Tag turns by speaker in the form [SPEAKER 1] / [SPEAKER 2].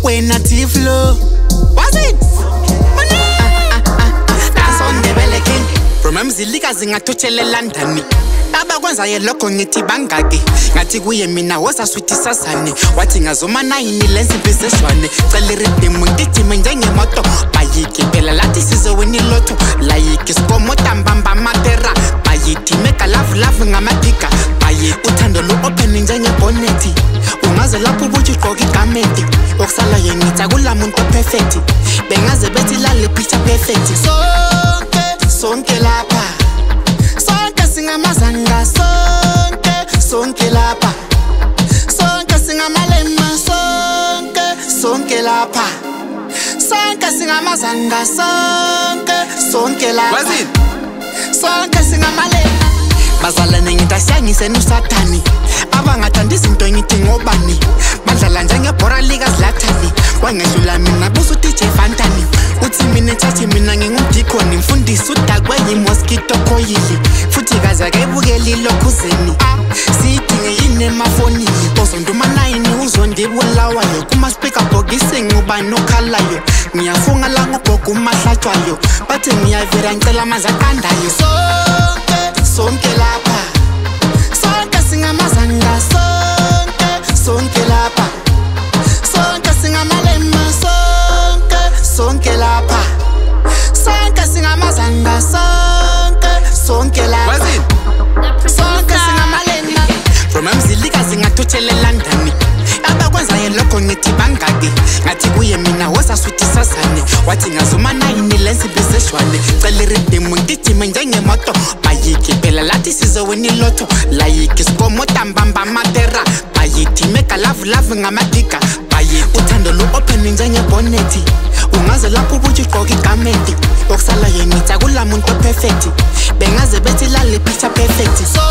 [SPEAKER 1] when a T-Flow. Was it? That's on the belly king. From Mzilika zingathuthele London. Abakwenza yelokho ngithi bangaki ngathi kuye mina wosa sweetie sasane wathi ngazoma 9 lensi bizeshwane cela rhythm ngidime njengemoto bayiki phela lathi sizowina ilotho like iskomo tambamba matera bayithi make love ngamadika bayi uthando lu open njengebonnet ungaze lapho ubuthi ugqoka igamenti okusala yenitha kulamuntu perfect bengaze bethi lale picture perfect sonke lapha singamazanga sonke lapha sonke singamalema sonke lapha sonke singamazanga sonke lapha sonke singamalema bazalane ngitashangise nusathani abangathanda izinto ngithi ngobani badlala njengebhora lika Zlatan wangehlula mina busu DJ Fantani uthi mina chathi mina ngingumdikoni mfundisi udakwe yimosquito coil futhi kaza kebukeli lokhuzeni sidinge yini emafonini ozonduma 9 uzondibulawayo kuma speaker boxing ngubani okhalayo ngiyafunga la ngobhoga umahlathwayo bathi ngiyavira ngicela amanzi aqandayo sonke lapha sonke singamazanga sonke lapha sonke singamalema sonke lapha sonke singamazanga sonke lapha sonke singamalema from Mzilika zingathuthele London abakwenza yelokho ngithi bangaki ngathi kuye mina wosa sweetie sasane wathi ngazoma 9 lensi bizeshwane cela rhythm ngidime njengemoto bayiki phela lathi sizowina ilotho like iskomo tambamba matera bayithi make love ngamadika bayi uthando lu open njengebonnet ungaze lapho ubuthi ugqoka igamenti okusala yenitha kulamuntu perfect bengaze bethi lale picture perfect